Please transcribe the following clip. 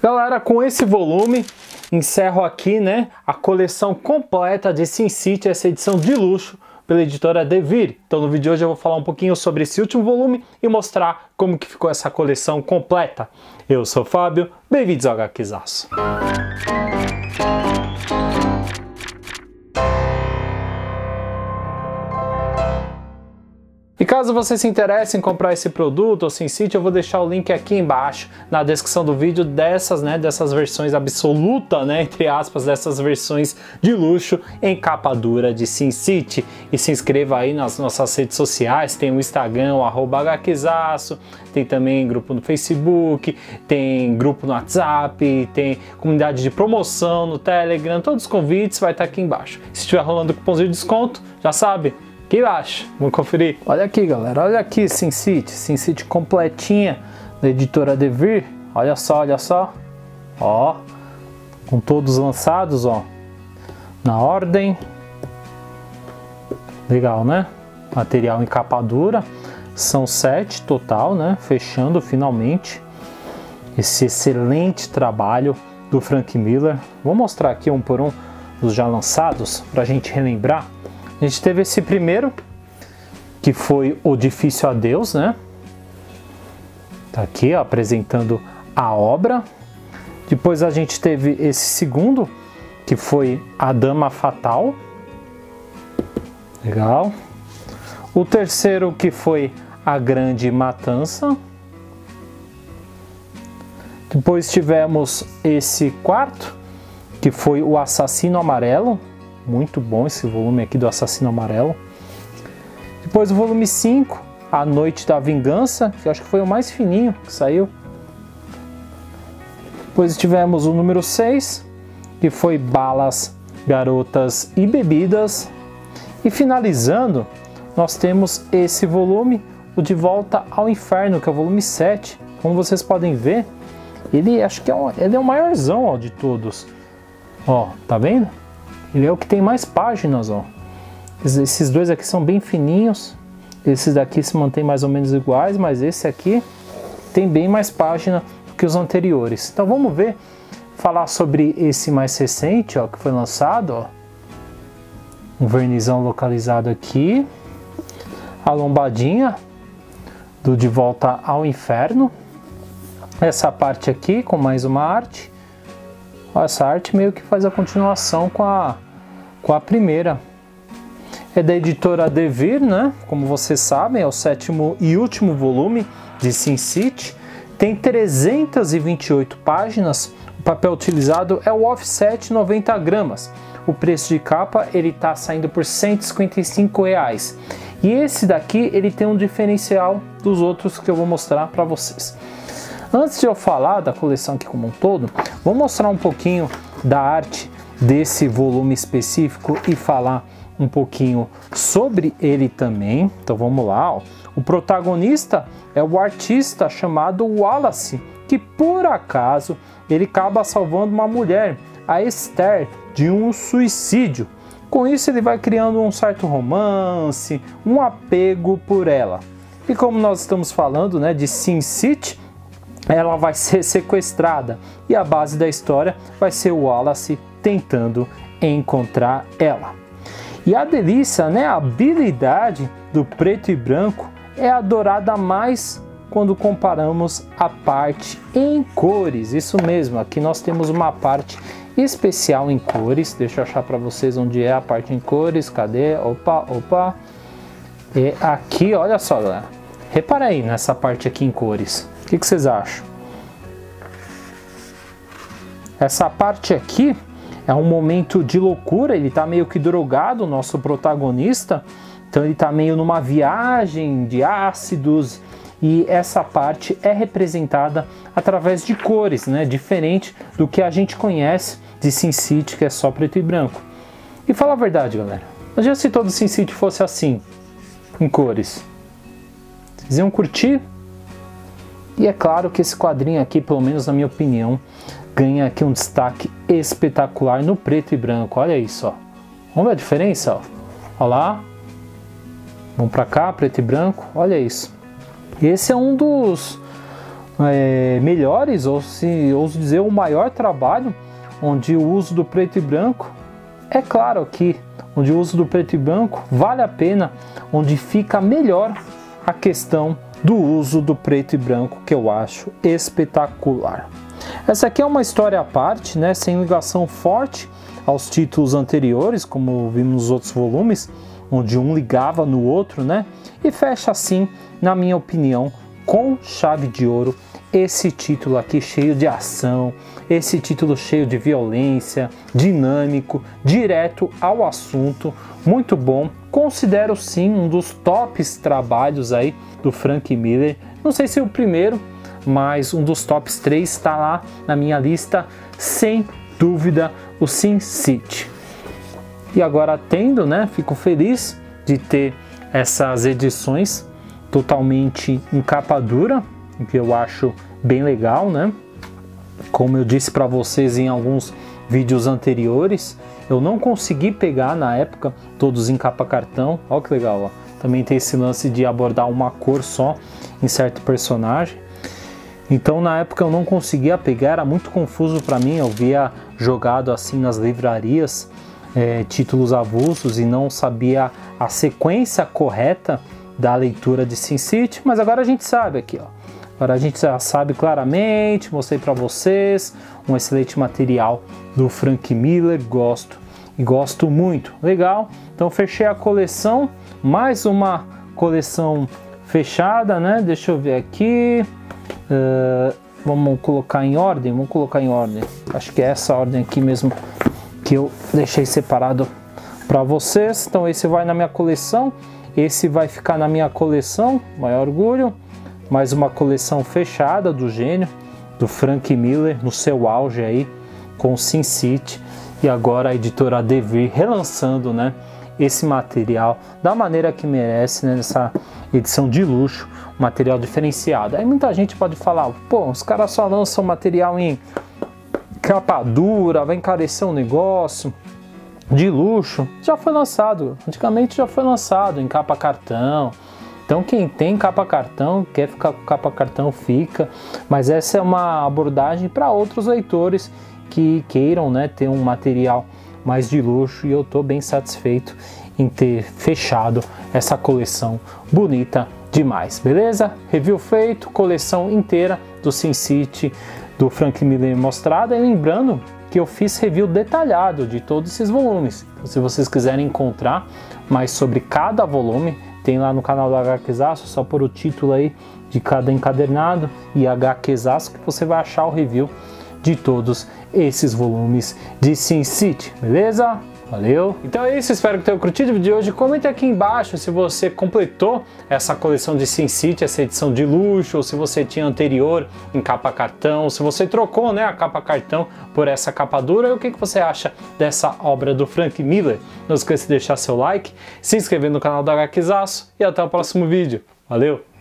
Galera, com esse volume, encerro aqui, né, a coleção completa de SimCity, essa edição de luxo, pela editora Devir. Então no vídeo de hoje eu vou falar um pouquinho sobre esse último volume e mostrar como que ficou essa coleção completa. Eu sou o Fábio, bem-vindos ao HQzaço. E caso você se interesse em comprar esse produto ou SimCity, eu vou deixar o link aqui embaixo na descrição do vídeo dessas versões absoluta, entre aspas, dessas versões de luxo em capa dura de SimCity. E se inscreva aí nas nossas redes sociais, tem o Instagram, o @HQzaço, tem também grupo no Facebook, tem grupo no WhatsApp, tem comunidade de promoção no Telegram, todos os convites vai estar aqui embaixo. Se estiver rolando cupomzinho de desconto, já sabe, aqui embaixo, vamos conferir. Olha aqui, galera, olha aqui, SimCity completinha da editora Devir. Olha só, ó, com todos lançados, ó, na ordem. Legal, né? Material em capa dura, são 7 total, né? Fechando finalmente esse excelente trabalho do Frank Miller. Vou mostrar aqui um por um dos já lançados pra gente relembrar. A gente teve esse primeiro, que foi O Difícil Adeus, né? Tá aqui, ó, apresentando a obra. Depois a gente teve esse segundo, que foi A Dama Fatal. Legal. O terceiro, que foi A Grande Matança. Depois tivemos esse quarto, que foi O Assassino Amarelo. Muito bom esse volume aqui do Assassino Amarelo. Depois o volume 5, A Noite da Vingança, que eu acho que foi o mais fininho que saiu. Depois tivemos o número 6, que foi Balas, Garotas e Bebidas. E finalizando, nós temos esse volume, o De Volta ao Inferno, que é o volume 7. Como vocês podem ver, ele acho que ele é o maiorzão, ó, de todos. Ó, tá vendo? Ele é o que tem mais páginas, ó. Esses dois aqui são bem fininhos. Esses daqui se mantêm mais ou menos iguais, mas esse aqui tem bem mais página do que os anteriores. Então vamos ver, falar sobre esse mais recente, ó, que foi lançado, ó. Um vernizão localizado aqui. A lombadinha do De Volta ao Inferno. Essa parte aqui com mais uma arte. Essa arte meio que faz a continuação com a primeira. É da editora Devir, né? Como vocês sabem, é o 7º e último volume de SimCity. Tem 328 páginas. O papel utilizado é o offset 90 gramas. O preço de capa ele tá saindo por R$ 155. E esse daqui ele tem um diferencial dos outros que eu vou mostrar para vocês. Antes de eu falar da coleção aqui como um todo, vou mostrar um pouquinho da arte desse volume específico e falar um pouquinho sobre ele também. Então vamos lá, ó. O protagonista é o artista chamado Wallace, que por acaso ele acaba salvando uma mulher, a Esther, de um suicídio. Com isso ele vai criando um certo romance, um apego por ela. E como nós estamos falando, né, de SimCity, ela vai ser sequestrada e a base da história vai ser o Wallace tentando encontrar ela. E a delícia, né, a habilidade do preto e branco é adorada mais quando comparamos a parte em cores. Isso mesmo, aqui nós temos uma parte especial em cores. Deixa eu achar para vocês onde é a parte em cores. Cadê? Opa. E aqui, olha só, galera. Repara aí nessa parte aqui em cores. O que vocês acham? Essa parte aqui é um momento de loucura, ele tá meio que drogado, o nosso protagonista. Então ele tá meio numa viagem de ácidos e essa parte é representada através de cores, né? Diferente do que a gente conhece de SimCity, que é só preto e branco. E fala a verdade, galera. Imagina se todo SimCity fosse assim, em cores. Vocês iam curtir? E é claro que esse quadrinho aqui, pelo menos na minha opinião, ganha aqui um destaque espetacular no preto e branco. Olha isso, ó. Vamos ver a diferença, ó. Olha lá. Vamos pra cá, preto e branco. Olha isso. Esse é um dos melhores, ou se ouso dizer, o maior trabalho, onde o uso do preto e branco, é claro que onde o uso do preto e branco vale a pena, onde fica melhor a questão do uso do preto e branco, que eu acho espetacular. Essa aqui é uma história à parte, né, sem ligação forte aos títulos anteriores, como vimos nos outros volumes, onde um ligava no outro, né, e fecha assim, na minha opinião, com chave de ouro, esse título aqui cheio de ação, esse título cheio de violência, dinâmico, direto ao assunto, muito bom. Considero sim um dos tops trabalhos aí do Frank Miller, não sei se é o primeiro, mas um dos tops 3 está lá na minha lista, sem dúvida, o Sin City. E agora tendo, né, fico feliz de ter essas edições totalmente em capa dura, que eu acho bem legal, né? Como eu disse para vocês em alguns vídeos anteriores, eu não consegui pegar na época todos em capa cartão. Olha que legal, ó. Também tem esse lance de abordar uma cor só em certo personagem. Então na época eu não conseguia pegar, era muito confuso para mim. Eu via jogado assim nas livrarias títulos avulsos e não sabia a sequência correta da leitura de Sin City, mas agora a gente sabe aqui, ó. Agora a gente já sabe claramente, mostrei para vocês, um excelente material do Frank Miller, gosto e gosto muito. Legal, então fechei a coleção, mais uma coleção fechada, né? Deixa eu ver aqui, vamos colocar em ordem, acho que é essa ordem aqui mesmo que eu deixei separado para vocês. Então esse vai na minha coleção, esse vai ficar na minha coleção, maior orgulho. Mais uma coleção fechada do gênio, do Frank Miller, no seu auge aí, com Sin City. E agora a editora Devir relançando, né, esse material da maneira que merece, né, nessa edição de luxo, material diferenciado. Aí muita gente pode falar, pô, os caras só lançam material em capa dura, vai encarecer um negócio de luxo. Já foi lançado, antigamente já foi lançado em capa cartão. Então quem tem capa cartão, quer ficar com capa cartão, fica. Mas essa é uma abordagem para outros leitores que queiram, né, ter um material mais de luxo. E eu estou bem satisfeito em ter fechado essa coleção bonita demais, beleza? Review feito, coleção inteira do Sin City, do Frank Miller mostrada. E lembrando que eu fiz review detalhado de todos esses volumes. Então, se vocês quiserem encontrar mais sobre cada volume, tem lá no canal do HQzaço, só por o título aí de cada encadernado e HQzaço que você vai achar o review de todos esses volumes de Sin City, beleza? Valeu! Então é isso, espero que tenham curtido o vídeo de hoje. Comente aqui embaixo se você completou essa coleção de Sin City, essa edição de luxo, ou se você tinha anterior em capa cartão, se você trocou, né, a capa cartão por essa capa dura, e o que você acha dessa obra do Frank Miller. Não esqueça de deixar seu like, se inscrever no canal do HQzaço e até o próximo vídeo. Valeu!